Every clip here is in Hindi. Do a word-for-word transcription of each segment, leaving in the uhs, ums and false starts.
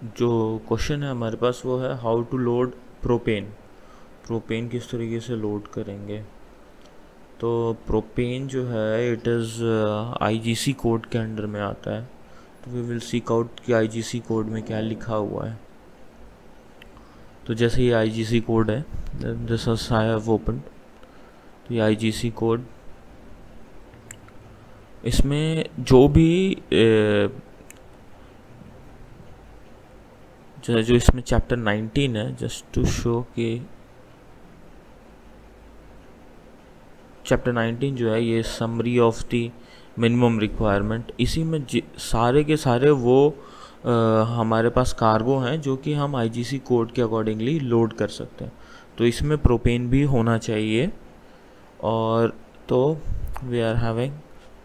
जो क्वेश्चन है हमारे पास वो है how to load propane. Propane किस तरीके से लोड करेंगे। तो प्रोपेन जो है इट इज़ आईजीसी कोड के अंडर में आता है। तो वी विल सीक आउट कि आईजीसी कोड में क्या लिखा हुआ है। तो जैसे ये आईजीसी कोड है, दिस आई हैव ओपन। तो ये आईजीसी कोड, इसमें जो भी जो जो इसमें चैप्टर नाइनटीन है, जस्ट टू शो कि चैप्टर नाइनटीन जो है ये summary of the minimum requirement, इसी में सारे के सारे वो आ, हमारे पास कार्गो हैं जो कि हम आईजीसी कोड के अकॉर्डिंगली लोड कर सकते हैं। तो इसमें प्रोपेन भी होना चाहिए। और तो we are having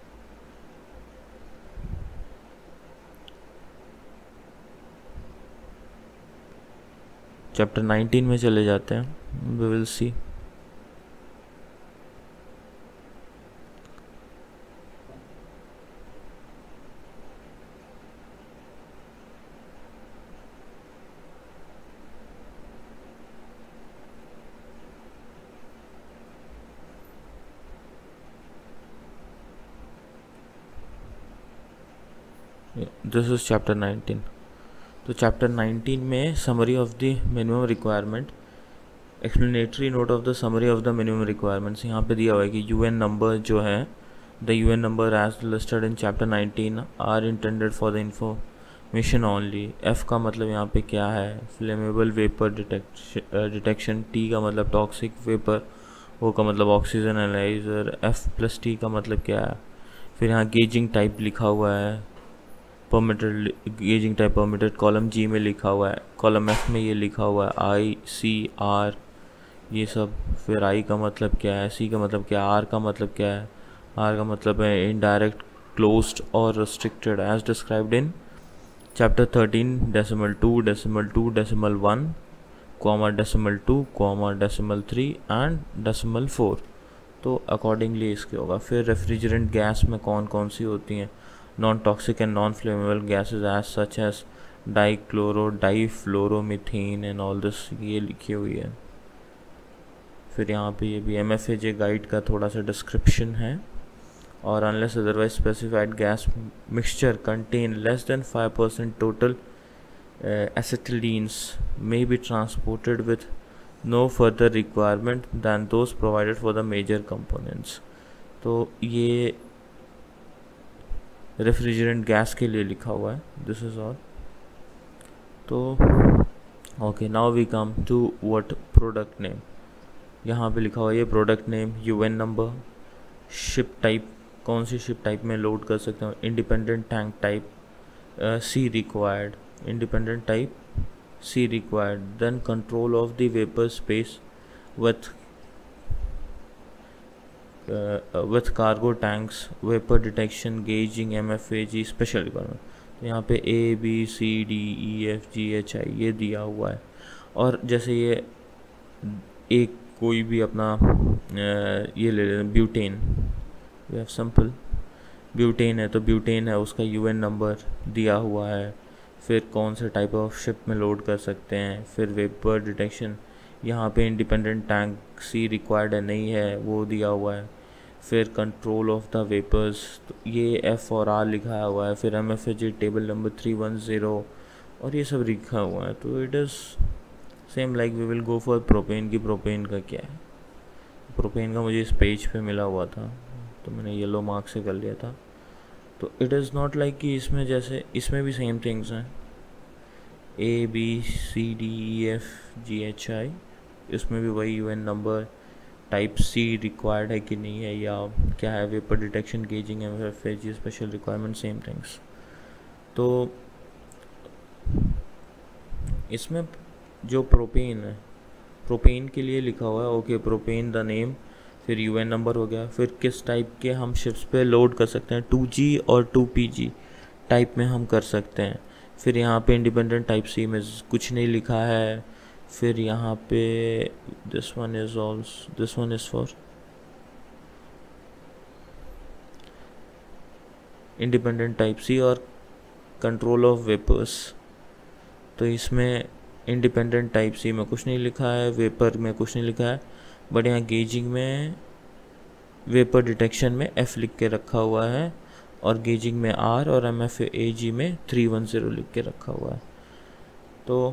chapter nineteen में चले जाते हैं, we will see. This is chapter nineteen. तो चैप्टर नाइनटीन में summary of the minimum requirement, explanatory note of the summary of the minimum requirements, यहाँ पे दिया हुआ है कि यूएन नंबर जो है the UN number as listed in chapter nineteen are intended for the information only. F का मतलब यहाँ पे क्या है, फ्लेमेबल वेपर डिटेक्शन। टी का मतलब टॉक्सिक वेपर। ओ का मतलब oxygen analyser. F plus T का मतलब क्या है। फिर यहाँ गेजिंग टाइप लिखा हुआ है, permitted gauging type permitted. Column G में लिखा हुआ है, कॉलम एफ में ये लिखा हुआ है आई सी आर, ये सब। फिर आई का मतलब क्या है, सी का मतलब क्या है, आर का मतलब क्या है। आर का मतलब है इनडायरेक्ट, क्लोज्ड और restricted as described in chapter thirteen decimal two decimal two decimal one comma decimal two comma decimal three and decimal four. तो अकॉर्डिंगली इसके होगा। फिर रेफ्रिजरेंट गैस में कौन कौन सी होती हैं, non toxic and non flammable gases as such as dichloro difluoromethane and all this, ये लिखी हुई है। फिर यहाँ पे ये भी M F A G guide का थोड़ा सा डिस्क्रिप्शन है। और unless otherwise specified gas mixture contain less than five percent total acetylenes may be transported with no further requirement than those provided for the major components। तो ये रेफ्रिजरेंट गैस के लिए लिखा हुआ है, दिस इज ऑल। तो okay, now we come to what product name. यहाँ पे लिखा हुआ है ये product name, UN number, ship type, कौन सी शिप टाइप में लोड कर सकते हैं, independent tank type, C required, independent type C required, then control of the vapor space with uh, with cargo tanks, vapor detection, gauging, M F A G, special requirement। तो यहाँ पे A B C D E F G H I ये दिया हुआ है। और जैसे ये एक कोई भी अपना ये ले लें, butane, we have simple butane है, तो ब्यूटेन है उसका यूएन नंबर दिया हुआ है। फिर कौन से टाइप ऑफ शिप में लोड कर सकते हैं। फिर वेपर डिटेक्शन, यहाँ पे इंडिपेंडेंट टैंक सी रिक्वायर्ड है नहीं है, वो दिया हुआ है। फिर कंट्रोल ऑफ द वेपर्स, तो ये एफ और आर लिखा हुआ है। फिर M F A G table number three one zero और ये सब लिखा हुआ है। तो it is same like we will go for propane की। प्रोपेन का क्या है, प्रोपेन का मुझे इस पेज पे मिला हुआ था तो मैंने येलो मार्क से कर लिया था। तो इट इज़ नॉट लाइक कि इसमें जैसे इसमें भी सेम थिंग्स हैं, A B C D E F G H I, इसमें भी वही UN number, type C required है कि नहीं है या क्या है, vapour detection, gauging, M F A G, special requirement, same things. तो इसमें जो प्रोपेन है, प्रोपेन के लिए लिखा हुआ है ओके प्रोपेन द नेम, फिर यूएन नंबर हो गया। फिर किस टाइप के हम शिप्स पे लोड कर सकते हैं, टू जी और टू पी जी टाइप में हम कर सकते हैं। फिर यहाँ पे इंडिपेंडेंट टाइप सी में कुछ नहीं लिखा है। फिर यहाँ पे this one is also this one is for independent type C और कंट्रोल ऑफ वेपर्स। तो इसमें इंडिपेंडेंट टाइप सी में कुछ नहीं लिखा है, वेपर में कुछ नहीं लिखा है, बट यहाँ गेजिंग में वेपर डिटेक्शन में एफ लिख के रखा हुआ है और गेजिंग में आर और एम एफ ए जी में थ्री वन ज़ीरो लिख के रखा हुआ है। तो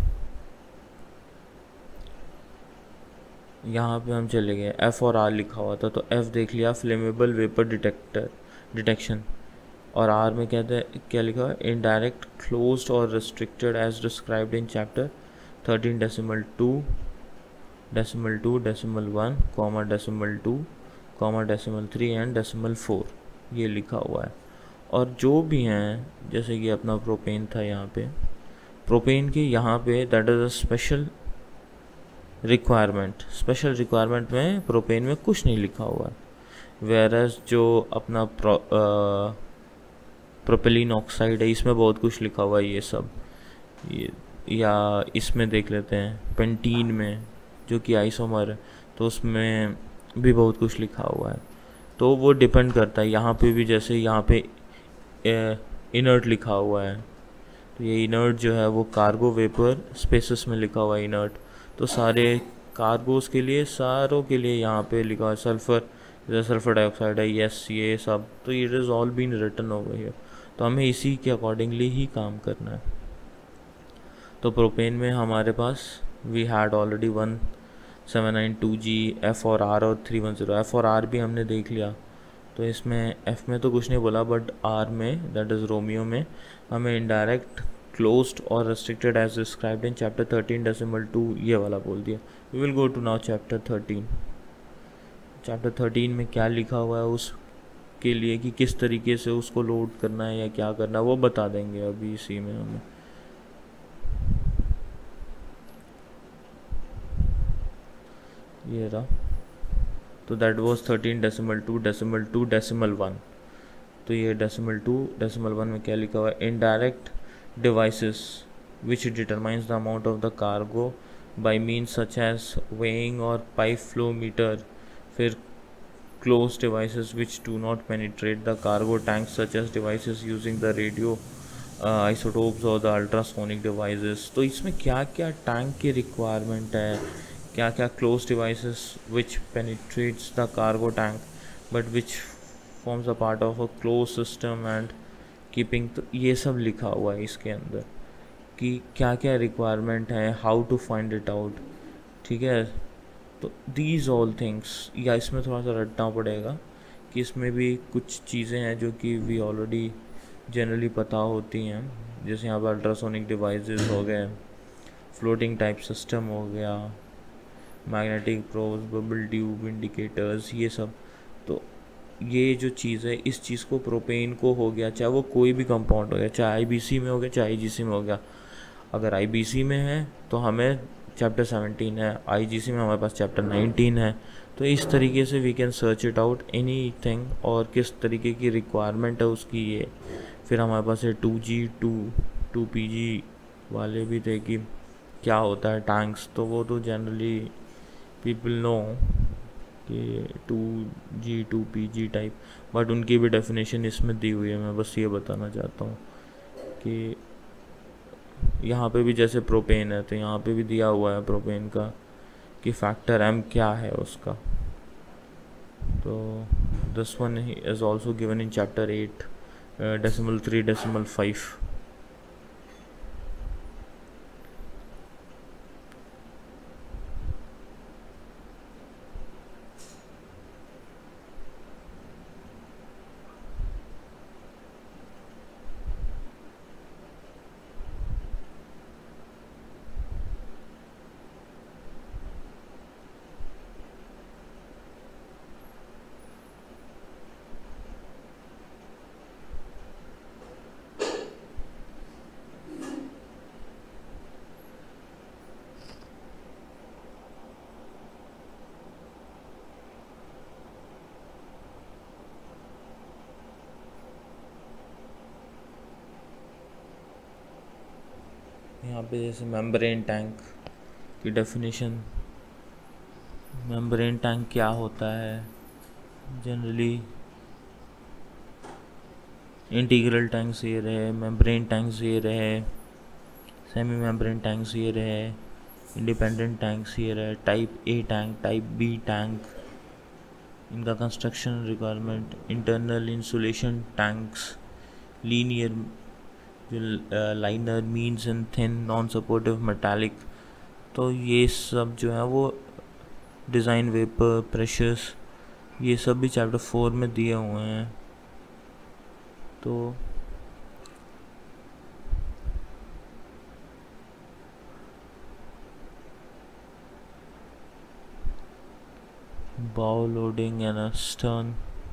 यहाँ पे हम चले गए, एफ और आर लिखा हुआ था, तो एफ देख लिया फ्लेमेबल वेपर डिटेक्टर डिटेक्शन, और आर में क्या था, क्या लिखा हुआ है, इनडायरेक्ट क्लोज्ड और restricted as described in chapter thirteen decimal two decimal two decimal one comma decimal two comma decimal three and decimal four, ये लिखा हुआ है। और जो भी हैं, जैसे कि अपना प्रोपेन था, यहाँ पे प्रोपेन के यहाँ पे that is a special requirement, special requirement में प्रोपेन में कुछ नहीं लिखा हुआ है, वेरस जो अपना प्रो प्रोपेलिन ऑक्साइड है इसमें बहुत कुछ लिखा हुआ है ये सब। ये या इसमें देख लेते हैं पेंटीन में जो कि आइसोमर है, तो उसमें भी बहुत कुछ लिखा हुआ है। तो वो डिपेंड करता है, यहाँ पे भी जैसे यहाँ पे इनर्ट लिखा हुआ है, तो ये इनर्ट जो है वो कार्गो वेपर स्पेसिस में लिखा हुआ है इनर्ट, तो सारे कार्गोस के लिए, सारों के लिए यहाँ पे लिखा है सल्फ़र, जैसे सल्फ़र डाइऑक्साइड है, यस ये सब, तो it is all been written over here, तो हमें इसी के अकॉर्डिंगली ही काम करना है। तो प्रोपेन में हमारे पास we had already one seven nine two G, F और आर और थ्री वन ज़ीरो, एफ और आर भी हमने देख लिया, तो इसमें एफ में तो कुछ नहीं बोला, बट आर में दैट इज़ रोमियो में हमें इनडायरेक्ट क्लोज्ड और restricted as described in chapter thirteen decimal two ये वाला बोल दिया। We will go to now chapter thirteen. Chapter thirteen में क्या लिखा हुआ है उसके लिए कि किस तरीके से उसको लोड करना है या क्या करना है वो बता देंगे अभी इसी में हमें। ये रहा, तो that was thirteen decimal two decimal two decimal one, तो ये डेसिमल टू डेसिमल वन में क्या लिखा हुआ है, indirect devices which determines the amount of the cargo by means such as weighing और पाइप फ्लो मीटर, फिर closed devices which do not penetrate the cargo tanks such as devices using the radio uh, isotopes or the ultrasonic devices। तो इसमें क्या क्या टैंक की रिक्वायरमेंट है, क्या क्या closed devices which penetrates the cargo tank but which forms a part of a closed system and keeping, तो ये सब लिखा हुआ है इसके अंदर कि क्या क्या रिक्वायरमेंट है, how to find it out, ठीक है। तो दीज ऑल थिंग्स, या इसमें थोड़ा सा रटना पड़ेगा कि इसमें भी कुछ चीज़ें हैं जो कि वी ऑलरेडी जनरली पता होती हैं, जैसे यहाँ पर अल्ट्रासोनिक डिवाइसेस हो गए, फ्लोटिंग टाइप सिस्टम हो गया, magnetic probes, bubble tube, indicators, ये सब। तो ये जो चीज़ है, इस चीज़ को प्रोपेन को हो गया, चाहे वो कोई भी कंपाउंड हो गया, चाहे आईबीसी में हो गया चाहे आईजीसी में हो गया। अगर आईबीसी में है तो हमें चैप्टर सेवनटीन है, आईजीसी में हमारे पास चैप्टर नाइनटीन है, तो इस तरीके से we can search it out anything और किस तरीके की रिक्वायरमेंट है उसकी ये। फिर हमारे पास है two G two two P G वाले भी थे कि क्या होता है टैंक्स, तो वो तो जनरली पीपल नो कि two G two P G type, but उनकी भी डेफिनेशन इसमें दी हुई है। मैं बस ये बताना चाहता हूँ कि यहाँ पे भी जैसे प्रोपेन है तो यहाँ पे भी दिया हुआ है प्रोपेन का कि फैक्टर एम क्या है उसका। तो this one is also given in chapter eight decimal three decimal five. यहाँ पे जैसे मेम्ब्रेन टैंक की डेफिनेशन, मेम्ब्रेन टैंक क्या होता है, जनरली इंटीग्रल टैंक्स ये रहे, मेम्ब्रेन टैंक्स ये रहे, सेमी मेम्ब्रेन टैंक्स ये रहे, इंडिपेंडेंट टैंक्स ये रहे, type A tank, type B tank, इनका construction requirement, internal insulation tanks, linear liner, means and thin non supportive metallic. तो ये सब जो है वो डिज़ाइन, वेपर, प्रेशर्स, ये सब भी चैप्टर फोर में दिए हुए हैं। तो bow loading and a stern,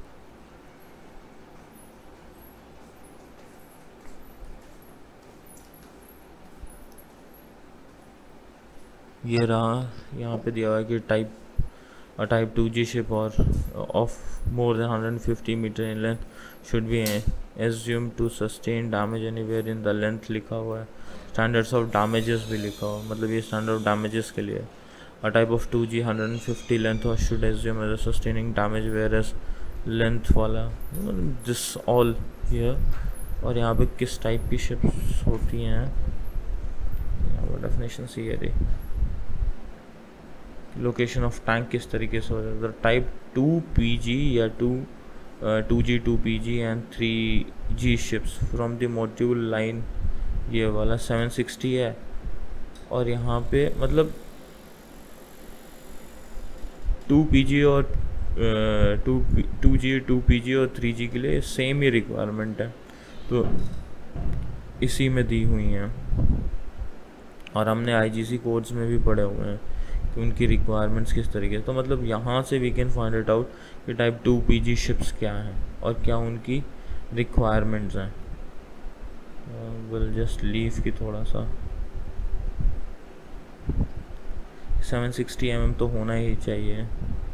ये रहा यहाँ पे दिया हुआ है कि type a type two G ship or of more than one hundred fifty meter in length should be assumed to sustain damage anywhere in the length लिखा हुआ है। standards of damages भी लिखा हुआ है, मतलब ये standard of damages के लिए। a type of two G one hundred fifty length or should assume as a sustaining damage whereas length वाला this all here। और यहाँ पे किस टाइप की ships होती हैं, यहाँ पर definition सी है, लोकेशन ऑफ टैंक किस तरीके से हो जाता है। टाइप टू पी जी या two two G two P G and three G ships from the module line, ये वाला सेवन सिक्सटी है। और यहाँ पे मतलब टू पी जी और two two G two P G और थ्री जी के लिए सेम ही रिक्वायरमेंट है, तो इसी में दी हुई हैं। और हमने आई जी सी कोड्स में भी पढ़े हुए हैं कि उनकी रिक्वायरमेंट्स किस तरीके से। तो मतलब यहाँ से we can find it out कि type two P G ships क्या हैं और क्या उनकी रिक्वायरमेंट्स हैं। विल जस्ट लीव की थोड़ा सा सेवन सिक्सटी एम एम तो होना ही चाहिए।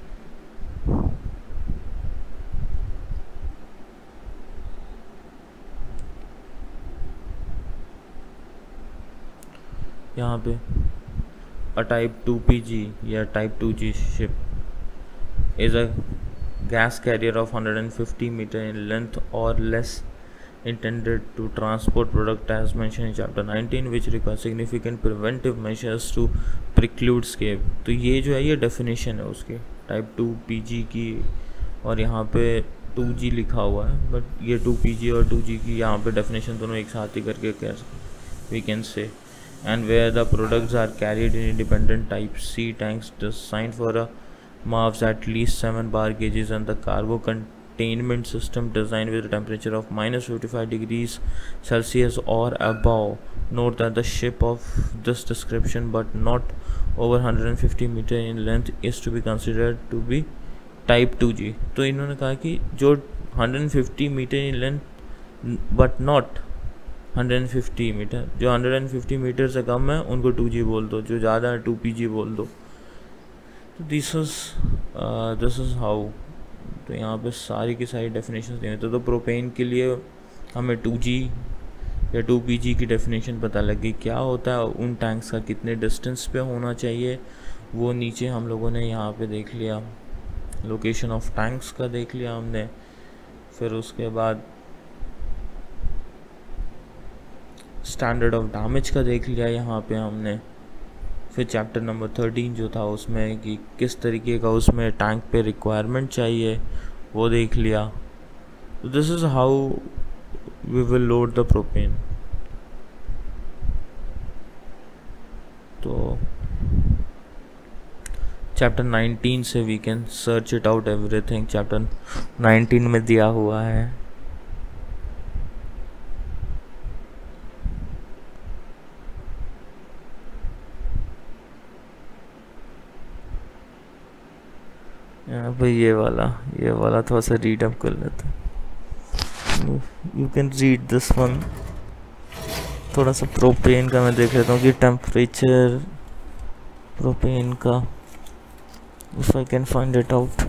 यहाँ पे a type two P G या type two G ship is a gas carrier of one hundred fifty meter in length or less intended to transport product as mentioned in chapter nineteen which requires significant preventive measures to preclude escape। तो ये जो है ये definition है उसकी type टू पी जी की, और यहाँ पे टू जी लिखा हुआ है, बट ये टू पी जी और टू जी की यहाँ पे definition दोनों एक साथ ही करके कह we can say। and where the products are carried in independent type C tanks designed for a M A Vs at least seven bar gauges and the cargo containment system designed with a temperature of minus fifty-five degrees Celsius or above. Note that the ship of this description but not over one hundred fifty meter in length is to be considered to be type two G. तो इन्होंने कहा कि जो one hundred fifty meter in length but not one hundred fifty metre, जो one hundred fifty मीटर से कम है उनको टू जी बोल दो, जो ज़्यादा है टू पी जी बोल दो। तो this is this is how. तो यहाँ पे सारी की सारी डेफिनेशन दी हुई। तो, तो प्रोपेन के लिए हमें टू जी या टू पी जी की डेफिनेशन पता लगी, क्या होता है, उन टैंक्स का कितने डिस्टेंस पे होना चाहिए वो नीचे हम लोगों ने यहाँ पे देख लिया। लोकेशन ऑफ टैंक्स का देख लिया हमने, फिर उसके बाद स्टैंडर्ड ऑफ डैमेज का देख लिया यहाँ पे हमने। फिर चैप्टर नंबर थर्टीन जो था उसमें कि किस तरीके का उसमें टैंक पे रिक्वायरमेंट चाहिए वो देख लिया। तो this is how we will load the propane. तो चैप्टर नाइनटीन से we can search it out everything, chapter nineteen में दिया हुआ है। यहाँ पे ये वाला ये वाला थोड़ा सा रीड अप कर लेते हैं। You can read this one. थोड़ा सा प्रोपेन का मैं देख लेता हूँ कि टेम्परेचर प्रोपेन का, if I can find it out.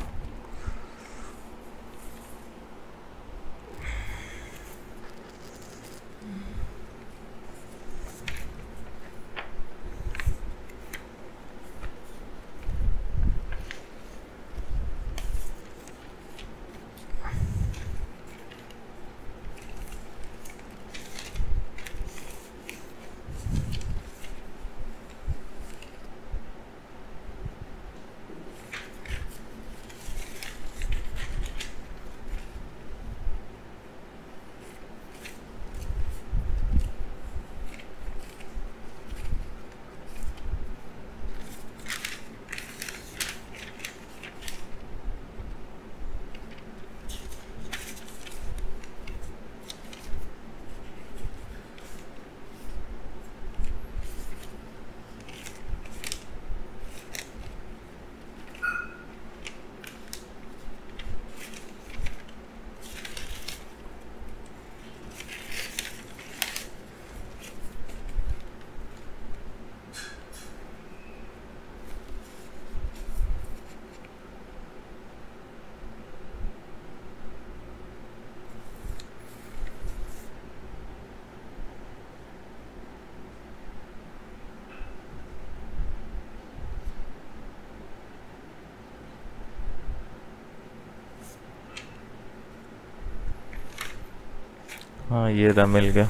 हाँ ये रहा, मिल गया।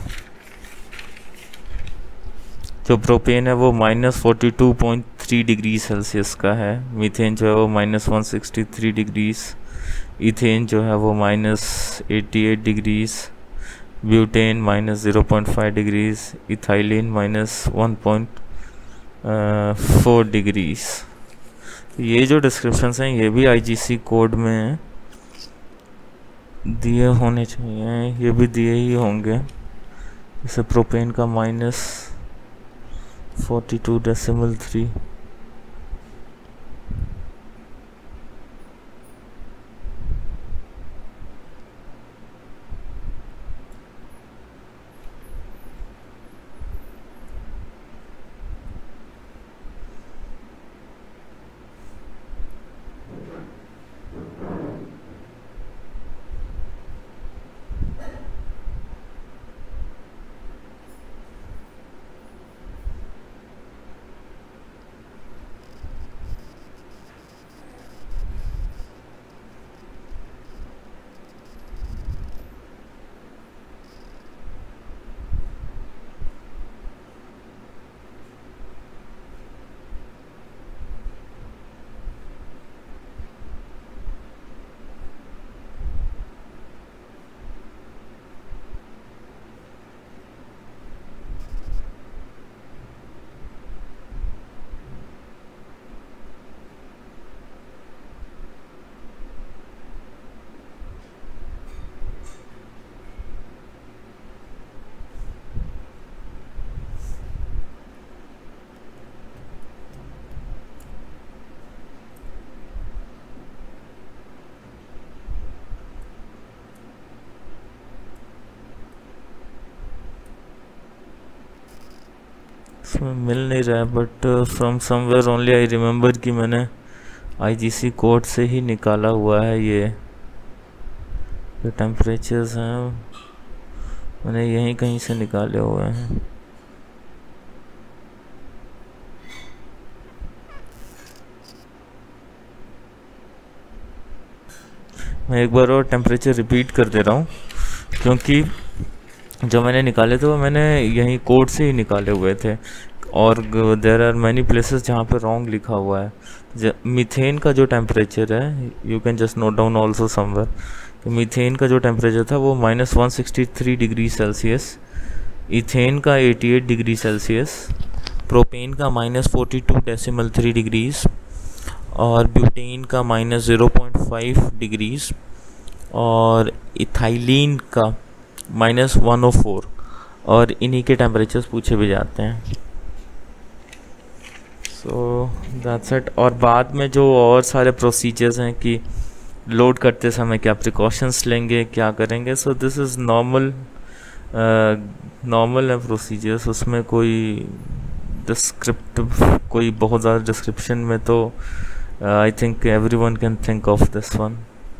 जो प्रोपेन है वो minus forty two point three degree Celsius का है। मीथेन जो है वो minus one sixty three degrees. Ethane जो है वो minus eighty eight degrees. Butane minus zero point five degrees. Ethylene minus one point four degrees. ये जो डिस्क्रिप्शंस हैं ये भी आईजीसी कोड में दिए होने चाहिए, ये भी दिए ही होंगे। जैसे प्रोपेन का minus forty two decimal three. इसमें मिल नहीं रहा है, but from somewhere only I remember कि मैंने आईजीसी कोड से ही निकाला हुआ है। ये जो टेम्परेचर्स हैं मैंने यहीं कहीं से निकाले हुए हैं। मैं एक बार और टेम्परेचर रिपीट कर दे रहा हूँ, क्योंकि जो मैंने निकाले थे वो मैंने यहीं कोड से ही निकाले हुए थे, और देर आर मैनी प्लेसेस जहाँ पे रॉन्ग लिखा हुआ है। मीथेन का जो टेम्परेचर है, you can just note down also somewhere, तो मीथेन का जो टेम्परेचर था वो minus one sixty three degree Celsius, ethane का eighty eight degree Celsius, propane का minus forty two decimal three degrees, और ब्यूटेन का minus zero point five degrees, और इथाइलिन का माइनस वन ओ फोर, और इन्हीं के टेम्परेचर्स पूछे भी जाते हैं। So that's it. और बाद में जो और सारे प्रोसीजर्स हैं कि लोड करते समय क्या प्रिकॉशंस लेंगे, क्या करेंगे, so this is normal normal है प्रोसीजर्स। उसमें कोई डिस्क्रिप्टिव कोई बहुत ज़्यादा डिस्क्रिप्शन में तो I think everyone can think of this one,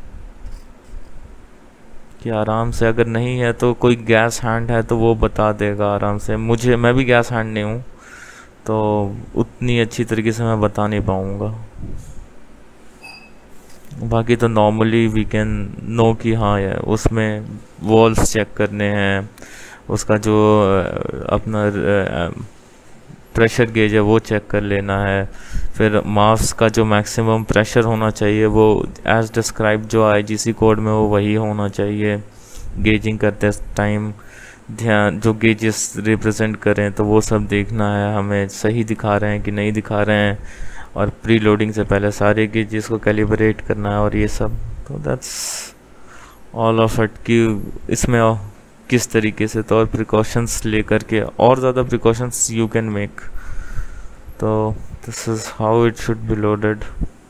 कि आराम से अगर नहीं है तो कोई गैस हैंड है तो वो बता देगा आराम से। मुझे मैं भी गैस हैंड नहीं हूँ तो उतनी अच्छी तरीके से मैं बता नहीं पाऊँगा। बाकी तो नॉर्मली वी कैन नो कि हाँ यार उसमें वॉल्स चेक करने हैं, उसका जो अपना प्रेशर गेज है वो चेक कर लेना है, फिर मास का जो मैक्सिमम प्रेशर होना चाहिए वो एज डिस्क्राइब जो आईजीसी कोड में वो वही होना चाहिए। गेजिंग करते टाइम ध्यान जो गेजेस रिप्रेजेंट करें तो वो सब देखना है हमें, सही दिखा रहे हैं कि नहीं दिखा रहे हैं, और प्री लोडिंग से पहले सारे गेजेस को कैलिब्रेट करना है और ये सब। तो दैट्स ऑल ऑफ इट कि इसमें किस तरीके से तो और प्रिकॉशंस लेकर के और ज़्यादा प्रिकॉशंस यू कैन मेक। तो this is how it should be loaded.